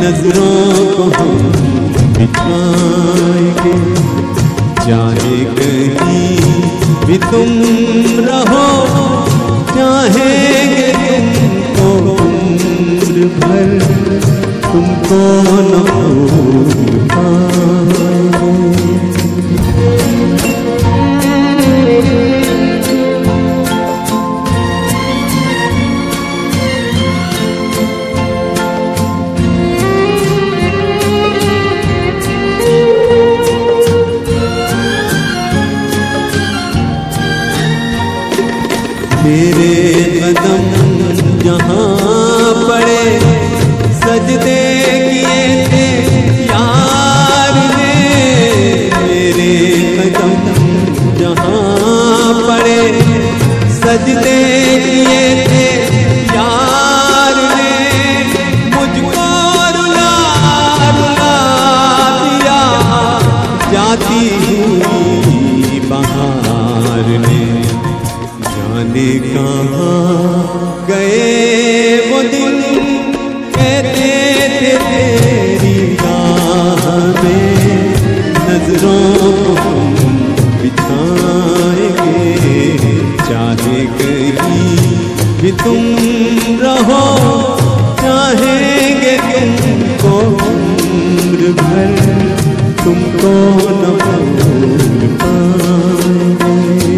नजरों को हम बिछाएंगे, चाहे कहीं भी तुम रहो, चाहेंगे तुमको उम्र भर, तुमको न भूल पाएंगे। तेरे कदम जहाँ पड़े, सजदे किए थे यार ने। तेरे कदम जहाँ पड़े, सजदे किए थे यार ने। मुझको रुला रुला दिया जाती हुई बहार ने। जाने कहाँ गए वो दिन, कहते थे तेरी राह में नजरों को हम बिछाएंगे, चाहे कहीं भी तुम रहो, चाहेंगे तुमको उम्र भर, तुमको न भूल पाएंगे।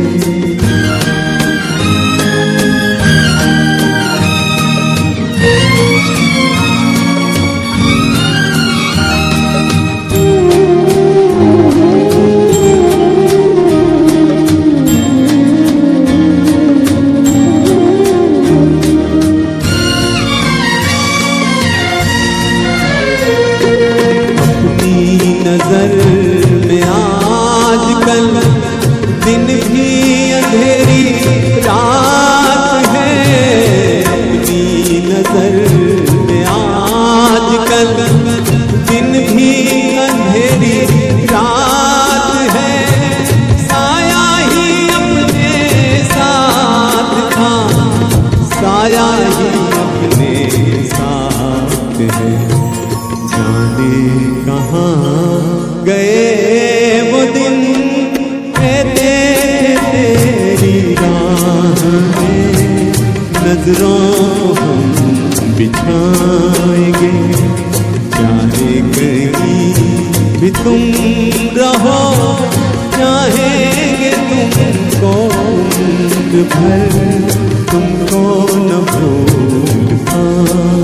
नजर में आजकल दिन भी अंधेरी रात है। अपनी नजर में आजकल दिन भी अंधेरी रात है। साया ही अपने साथ था, साया ही अपने साथ है। जाने कहाँ गए वो दिन, कहते तेरी राह में नजरों को हम बिछाएंगे, चाहे कहीं भी तुम रहो, चाहेंगे तुमको उम्र भर, तुमको न भूल पाएंगे।